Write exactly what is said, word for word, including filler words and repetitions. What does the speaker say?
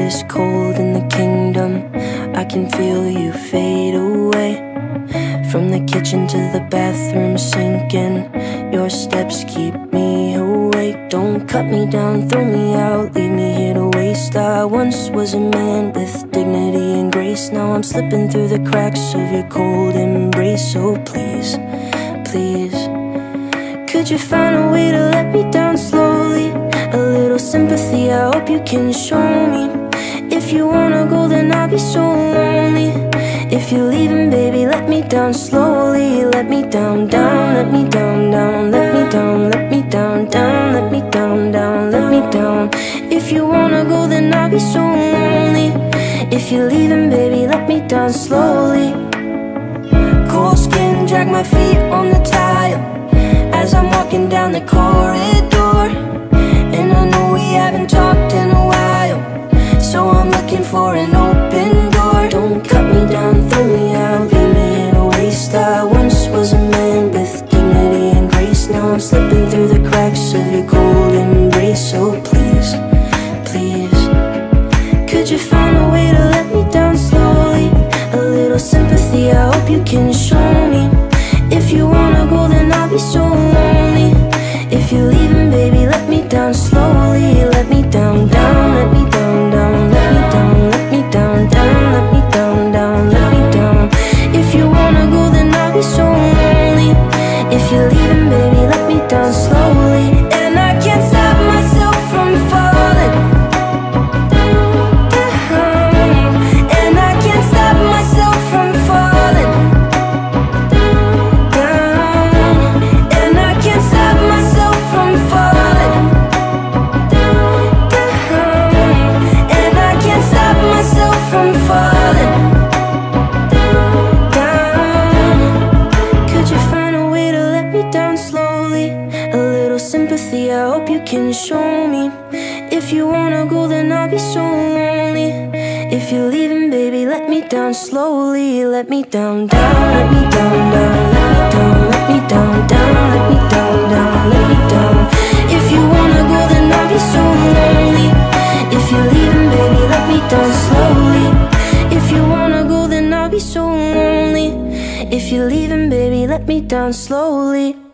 this cold in the kingdom. I can feel you fade away. From the kitchen to the bathroom sinking, your steps keep me awake. Don't cut me down, throw me out, leave me here to waste. I once was a man with dignity and grace. Now I'm slipping through the cracks of your cold embrace. So please, please, could you find a way to let me down slowly? A little sympathy, I hope you can show me. If you wanna go, then I'll be so lonely. If you're leaving, baby, let me down slowly. Let me down, down, let me down, down. Let me down, let me down, down. Let me down, down, let me down. If you wanna go, then I'll be so lonely. If you're leaving, baby, let me down slowly. Cold skin, drag my feet on the tile as I'm walking down the corridor. And I know we haven't talked in a while, so I'm looking for an open door. Don't cut me down, throw me out, leave me in a waste. I once was a man with dignity and grace. Now I'm slipping through the cracks of your cold embrace. So please, please, could you find a way to let me down slowly? A little sympathy, I hope you can show me. If you wanna go, then I'll be so lonely. If you're leaving, baby, let me down slowly. Let me down, down, let me down, down. Let me down, let me down, down. Let me down, down, let me down. If you wanna go, then I'll be so lonely. If you're leaving, baby, let me down slowly. And I can't stop myself from falling down. And I can't stop myself from falling down. And I can't stop myself from falling down. And I can't stop myself from falling down. Could you find a way to let me down slowly? A little sympathy, I hope you can show me. If you wanna go, then I'll be so lonely. If you're leaving, baby, let me down slowly. Let me down, down, let me down, down. Let me down, let me down, down. Let me down, down, let me down. If you wanna go, then I'll be so lonely. If you're leaving, baby, let me down slowly. If you wanna go, then I'll be so lonely. If you're leaving, baby, let me down slowly.